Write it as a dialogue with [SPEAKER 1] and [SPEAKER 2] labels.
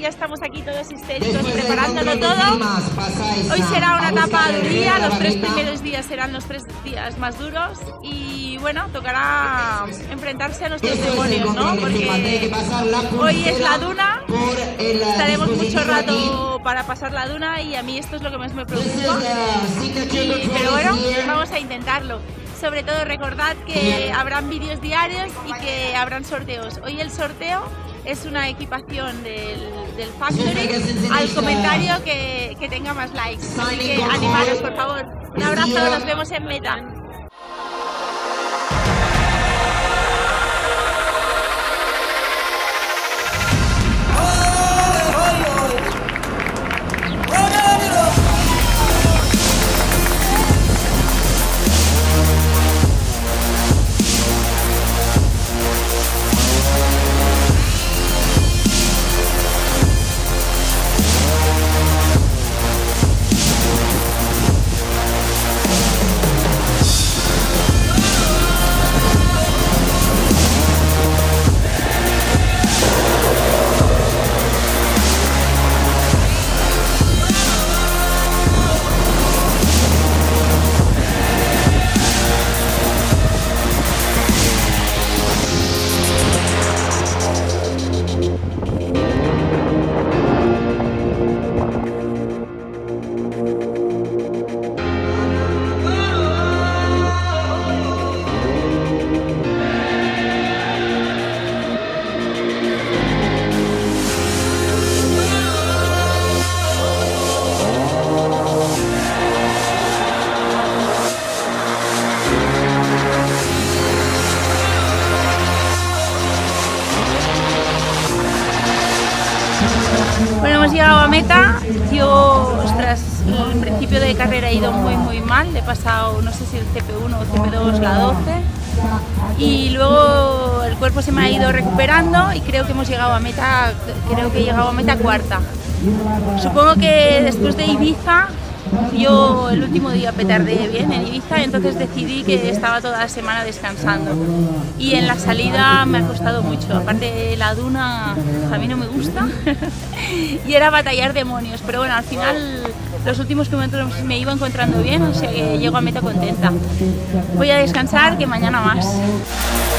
[SPEAKER 1] ya estamos aquí todos histéricos preparándolo todo. Hoy será una etapa de día, los 3 primeros días serán los 3 días más duros y bueno, tocará enfrentarse a nuestros demonios, ¿no? Porque hoy es la duna, estaremos mucho rato para pasar la duna y a mí esto es lo que más me preocupa. Pero bueno, vamos a intentarlo. Sobre todo recordad que habrán vídeos diarios y que habrán sorteos. Hoy el sorteo es una equipación del Factory al comentario que tenga más likes. Así que animaros, por favor. Un abrazo, nos vemos en meta. Bueno, hemos llegado a meta. Yo, ostras, el principio de carrera he ido muy mal. He pasado, no sé si el CP1 o CP2, la 12. Y luego el cuerpo se me ha ido recuperando y creo que hemos llegado a meta, creo que he llegado a meta cuarta. Supongo que después de Ibiza, yo el último día petardé bien en Ibiza, entonces decidí que estaba toda la semana descansando. Y en la salida me ha costado mucho, aparte la duna a mí no me gusta y era batallar demonios, pero bueno, al final los últimos kilómetros me iba encontrando bien, o sea que llego a meta contenta. Voy a descansar, que mañana más.